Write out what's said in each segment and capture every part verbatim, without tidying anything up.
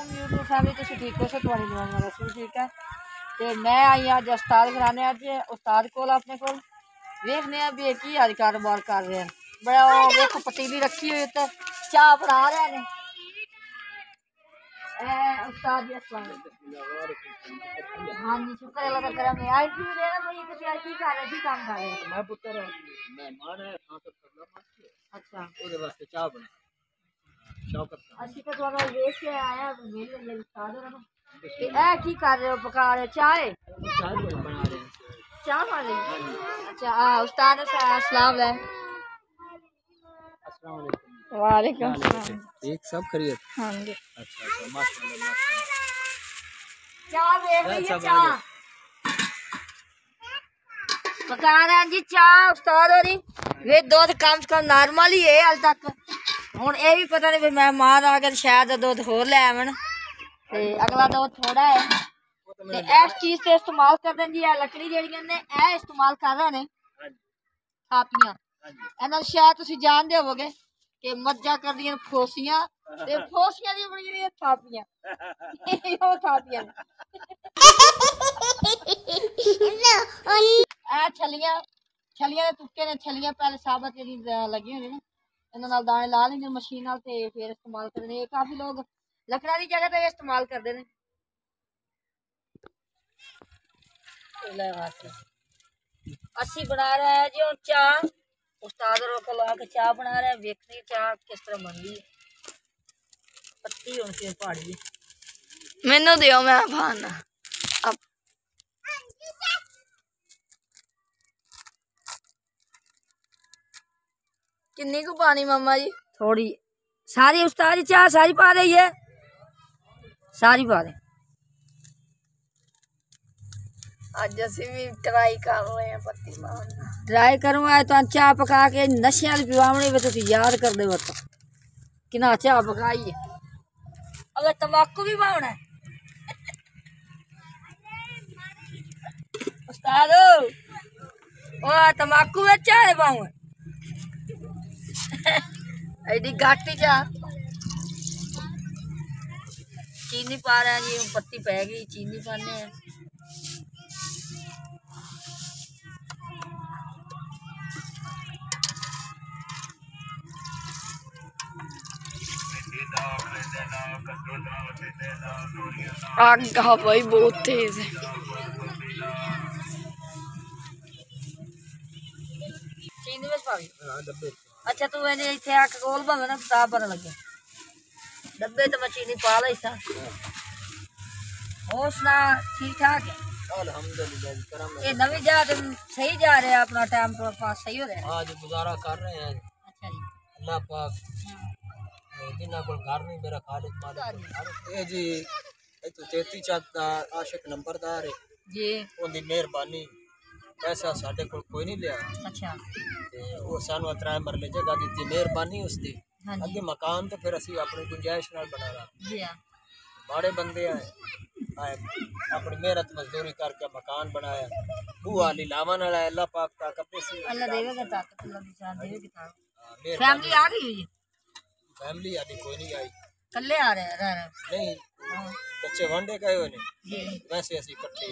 वालेकुम YouTube family तुसीं ठीक हो? तुहाडी दुआ नाल असीं ठीक है। ते मैं आई अज उस्ताद घराने अज उस्ताद कोल अपने कोल वेखने आ भी की अज कारोबार कर रहे हैं। बड़ा वेखो पतीली रखी हुई ते चाह बना रहे हैं। उस्ताद जी अस्सलाम वालेकुम। हाँ जी शुक्र अल्लाह का करम है। आज की देना भाई तुसीं आज की कर रहे की काम कर रहे हैं? मैं पुत्र मेहमान है हां तो करना मत। अच्छा ओदे वास्ते चाह बना ਅਸੀਂ ਤਾਂ ਤੁਹਾਨੂੰ ਵੇਖ ਕੇ ਆਇਆ ਮੇਰੇ ਲਈ ਸਾਦਰ ਨੂੰ ਤੇ ਇਹ ਕੀ ਕਰ ਰਹੇ ਹੋ ਪਕਾ ਰਹੇ ਚਾਹ ਚਾਹ ਬਣਾ ਰਹੇ ਚਾਹ ਵਾਲੀ अच्छा उस्ताद अस्सलाम अस्सलाम वालेकुम। वालेकुम सलाम। ठीक सब खैरियत? हां जी। अच्छा अच्छा माशाल्लाह माशाल्लाह। चाह देख रही है चाह पका रहे हैं जी चाह उस्ताद और वे दूध कम से कम नॉर्मल ही है हाल तक ਹੁਣ ਇਹ ਵੀ ਪਤਾ नहीं भी मेहमान आ गए शायद दूध होर ले आवन ते अगला दूध थोड़ा है ते इस चीज ते इस्तेमाल करदे जी लकड़ी जेड़ियां ने ए इस्तेमाल कर रहे ने थापियां एना शायद तुसी जानदे होवोगे कि मज्जा करदियां फोसियां ते फोसियां दी बनी दी थापियां ओ थापियां ए छलियां छलियां दे तुक्के ने छलियां पहले साबत जेडी लगी होनी ना इन्हां दाने ला लेंगे मशीन नाल ते फिर इस्तेमाल करदे ने काफी लोग लकड़ा दी जगह पे इस्तेमाल करदे ने अस्सी बना रहा है जी और चाह उस्ताद को ला के चाह बना रहा है वेखनी चाह किस तरह बनदी है पत्ती होनी चाहिए पहाड़ी मैनू दियो मैं खाना अब किन्नी को पानी मामा जी थोड़ी सारी उस्ताद चाह सारी पा रही है सारी पा दे आज असी भी ट्राई कर रहे हैं पत्ती मारना ट्राई करूँगा तो चाह पका के नशे वाली पिवावनी में तुम याद कर दे बता कि चाह पकाई है अगर तंबाकू भी पाना है उस्ताद ओ तंबाकू में चाह पाऊँ एडी घाटी चाह चीनी पा रहे हैं जी पत्ती पै गई चीनी पाने हैं आग भाई बहुत तेज है चीनी में पा गई अच्छा तू मैंने इतने आके कोल भावे ना ता पता लगे डब्बे तो मैं चीनी पा ली सा और सुना ठीक ठाक है अल्हम्दुलिल्लाह ये नवी जा तुम सही जा रहे हैं अपना टाइम पास सही हो रहा है आज गुजारा कर रहे हैं अच्छा जी अल्लाह पाक जिन्ना को घर नहीं मेरा खालिद मालिक ए जी ए तो तेती चाहता आशिक नंबरदार है जी उनकी मेहरबानी पैसा साडे कोल कोई नहीं लिया अच्छा ते वो सानू अतरा मरले जगह दी मेहरबानी उसदी अगे मकान तो फिर असि अपनी गुंजाइश नाल बनाना जी हां बड़े बंदे आए आए अपनी मेहनत मजदूरी करके मकान बनाया बुआ ली लावन वाला अल्लाह पाक ताकत दे सी अल्लाह देवेगा ताकत अल्लाह दी जान देवेगा फैमिली आ गई हुई है फैमिली आदि कोई नहीं आई कल्ले आ रहे रह रहे नहीं बच्चे वंडे गए हुए ने वैसे असि इकट्ठे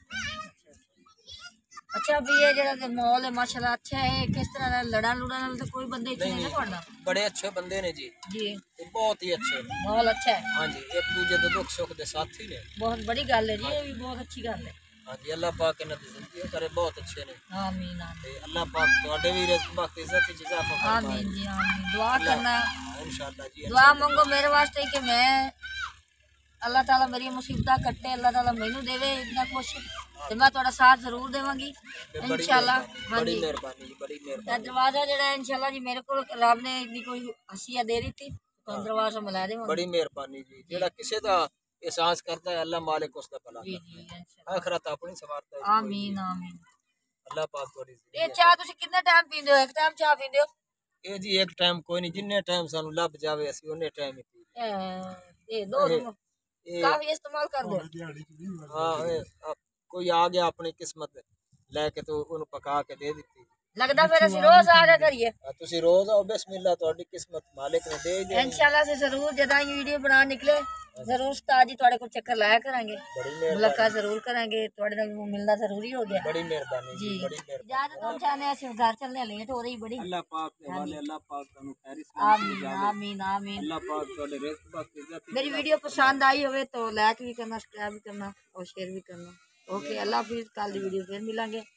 अच्छा भी ये जरा माहौल है माशाल्लाह अच्छा है किस तरह लड़ा लुड़ा तो कोई बंदे इतने नहीं पड़ना बड़े अच्छे बंदे ने जी जी बहुत ही अच्छे माहौल अच्छा है हां जी एक दूसरे के दुख सुख के साथी ने बहुत बड़ी गल है जी ये भी बहुत अच्छी गल है हां जी अल्लाह पाक इन्हां दी जिंदगी करे बहुत अच्छे ने आमीन आमीन अल्लाह पाक ਤੁਹਾਡੇ भी रिज़्क बख्त इज्जत की इजाफा करे आमीन जी आमीन दुआ करना इंशाअल्लाह जी दुआ मांगो मेरे वास्ते कि मैं अल्लाह ताला मेरी मुसीबत कट्टे अल्लाह ताला मैनू देवे इतना कुछ ते मैं थोड़ा साथ जरूर देवांगी इंशाअल्लाह हां जी मेहरबानी बड़ी मेहरबानी दरवाजा जेड़ा इंशाअल्लाह जी मेरे को रब ने इतनी कोई हसिया दे दी थी तो दरवाजा मिला देवांगी बड़ी मेहरबानी जी जेड़ा किसी दा एहसास करता है अल्लाह मालिक उसका भला जी जी आखिरत अपनी सवारता है आमीन आमीन अल्लाह पाक थोड़ी ये चाह तुसी कितने टाइम पींदे हो एक टाइम चाह पींदे हो ए जी एक टाइम कोई नहीं जिन्ने टाइम सानू लब जावे असि उन्ने टाइम ही पी ए दो काफी इस्तेमाल कर दो हां कोई आ गया अपनी किस्मत लेके तो उन्हें पका के दे दी लगदा फिर ਅਸੀਂ रोज आके करिए ਤੁਸੀਂ रोज आओ बिस्मिल्लाह ਤੁਹਾਡੀ किस्मत मालिक ने दे दे इंशाल्लाह से जरूर जदा वीडियो बना निकले जरूर उस्ताद जी ਤੁਹਾਡੇ ਕੋਲ ਚੱਕਰ ਲਾਇਆ ਕਰਾਂਗੇ ਮੁਲਾਕਾਤ ਜ਼ਰੂਰ ਕਰਾਂਗੇ ਤੁਹਾਡੇ ਨਾਲ ਮਿਲਣਾ ਜ਼ਰੂਰੀ ਹੋ ਗਿਆ ਬੜੀ ਮਿਹਰਬਾਨੀ ਜੀ ਬੜੀ ਮਿਹਰਬਾਨੀ ਇਜਾਜ਼ਤ ਤੋਂ ਚਾਹਨੇ ਅਸੀਂ ਘਰ ਚੱਲਨੇ ਲੇਟ ਹੋ ਰਹੀ ਬੜੀ ਅੱਲਾह पाक के हवाले अल्लाह पाक ਤੁਹਾਨੂੰ खैर आमीन आमीन आमीन अल्लाह पाक ਤੁਹਾਡੇ रिज़्क बख्शे इज्जत मेरी वीडियो पसंद आई होवे तो लाइक भी करना सब्सक्राइब भी करना और शेयर भी करना ओके अल्लाह हाफिज़ कल दी वीडियो फिर मिलेंगे।